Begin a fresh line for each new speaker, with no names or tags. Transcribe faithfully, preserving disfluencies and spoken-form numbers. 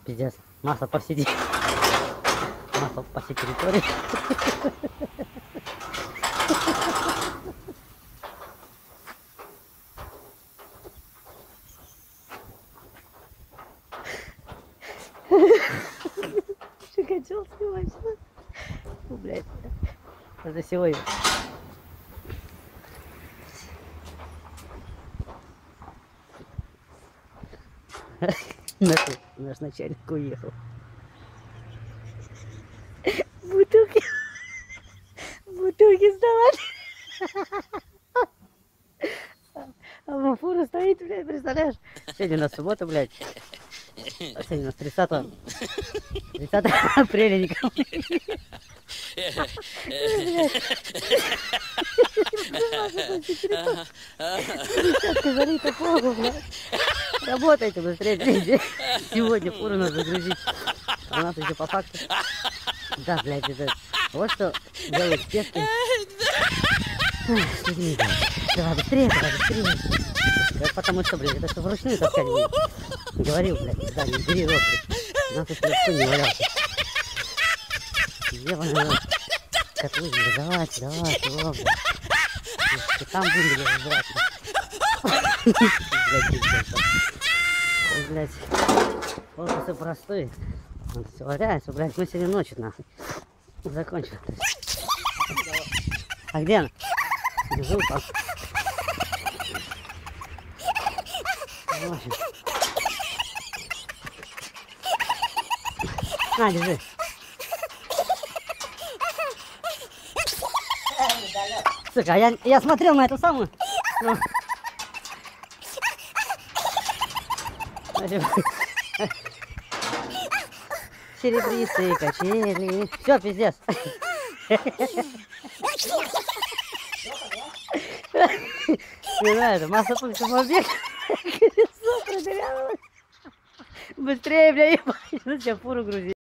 Пиздец. Масло по всей, масло по всей территории. Что хотел снимать? Ну, блядь. Это сегодня. Наш, наш начальник уехал. Бутылки. Бутылки сдавать. А фура стоит, блядь, представляешь? Сегодня у нас суббота, блядь. А сегодня у нас тридцатое апреля никого не залито фогу, блядь. Работайте быстрее, блядь. Сегодня фуру надо загрузить. А у нас еще по факту. Да, блядь, это... Вот что делают спешки. Давай быстрее, давай быстрее. Потому что, блядь, это что вручную таскать будет. Говорил, блядь, да, не бери рот, блядь. Нас тут никто не валялся. Ебаный, котлы, давай, давай, чего, блядь. И там будем, блядь, разбирать. Блядь, блядь, блядь. Вот все простой. Он все валяется, блядь, мы сегодня ночью, нахуй. Закончил. А где она? Держу, пап. На, держи. Сука, а я, я смотрел на эту самую. Ну. Серебристые качели. Все, пиздец. Не знаю, это масса пунктов объект. Колесо продырявилось. Быстрее, бля, ебать. Ну тебя фуру грузи.